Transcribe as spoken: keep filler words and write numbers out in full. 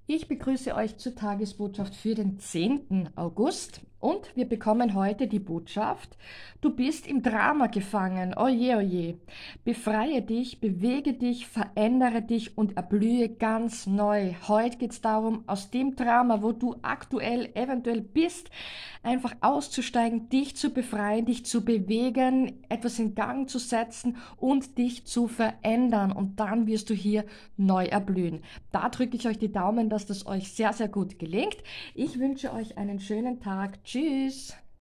Ich begrüße euch zur Tagesbotschaft für den zehnten August und wir bekommen heute die Botschaft: Du bist im Drama gefangen, oje, oje. Befreie dich, bewege dich, verändere dich und erblühe ganz neu. Heute geht es darum, aus dem Drama, wo du aktuell eventuell bist, einfach auszusteigen, dich zu befreien, dich zu bewegen, etwas in Gang zu setzen und dich zu verändern. Und dann wirst du hier neu erblühen. Da drücke ich euch die Daumen, dass das euch sehr, sehr gut gelingt. Ich wünsche euch einen schönen Tag. Tschüss!